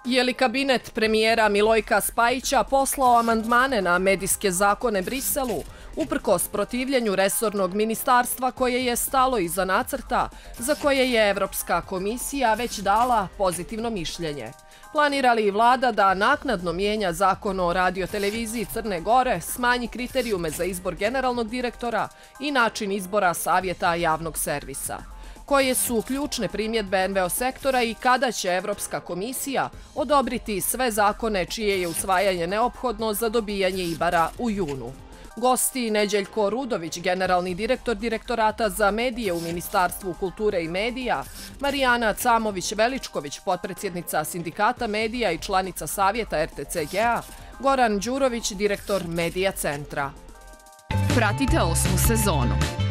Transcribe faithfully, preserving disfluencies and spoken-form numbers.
Je li kabinet premijera Milojka Spajića poslao amandmane na medijske zakone Briselu, uprkos protivljenju resornog ministarstva koje je stalo iza nacrta, za koje je Evropska komisija već dala pozitivno mišljenje? Planira li vlada da naknadno mijenja zakon o radioteleviziji Crne Gore, smanji kriterijume za izbor generalnog direktora i način izbora savjeta javnog servisa? Koje su ključne primjedbe en ve o sektora i kada će Evropska komisija odobriti sve zakone čije je usvajanje neophodno za dobijanje ibara u junu? Gosti Neđeljko Rudović, generalni direktor Direktorata za medije u Ministarstvu kulture i medija, Marijana Camović-Veličković, potpredsjednica Sindikata medija i članica Savjeta er te ce ge-a, Goran Đurović, direktor Medija centra. Pratite osmu sezonu.